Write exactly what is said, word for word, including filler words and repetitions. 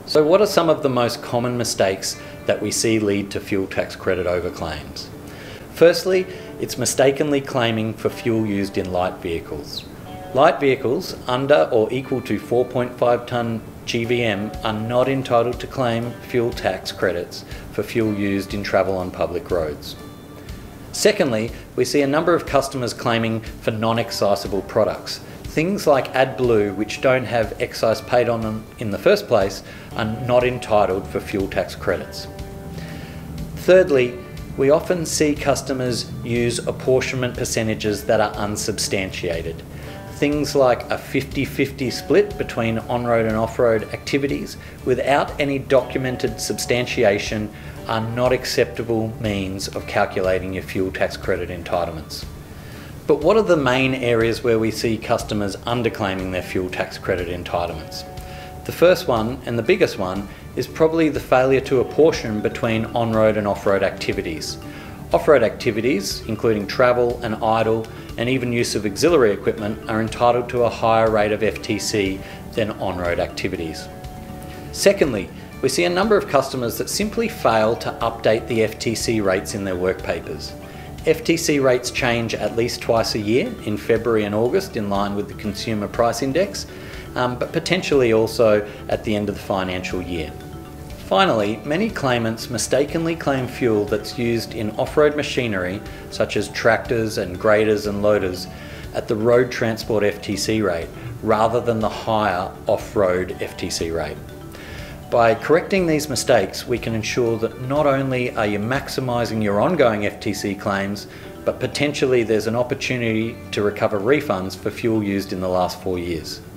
So what are some of the most common mistakes that we see lead to fuel tax credit overclaims? Firstly, it's mistakenly claiming for fuel used in light vehicles. Light vehicles under or equal to four point five tonne G V M are not entitled to claim fuel tax credits for fuel used in travel on public roads. Secondly, we see a number of customers claiming for non-excisable products. Things like AdBlue, which don't have excise paid on them in the first place, are not entitled for fuel tax credits. Thirdly, we often see customers use apportionment percentages that are unsubstantiated. Things like a fifty fifty split between on-road and off-road activities without any documented substantiation are not acceptable means of calculating your fuel tax credit entitlements. But what are the main areas where we see customers underclaiming their fuel tax credit entitlements? The first one, and the biggest one, is probably the failure to apportion between on-road and off-road activities. Off-road activities, including travel and idle, and even use of auxiliary equipment, are entitled to a higher rate of F T C than on-road activities. Secondly, we see a number of customers that simply fail to update the F T C rates in their work papers. F T C rates change at least twice a year, in February and August, in line with the Consumer Price Index, um, but potentially also at the end of the financial year. Finally, many claimants mistakenly claim fuel that's used in off-road machinery, such as tractors and graders and loaders, at the road transport F T C rate, rather than the higher off-road F T C rate. By correcting these mistakes, we can ensure that not only are you maximising your ongoing F T C claims, but potentially there's an opportunity to recover refunds for fuel used in the last four years.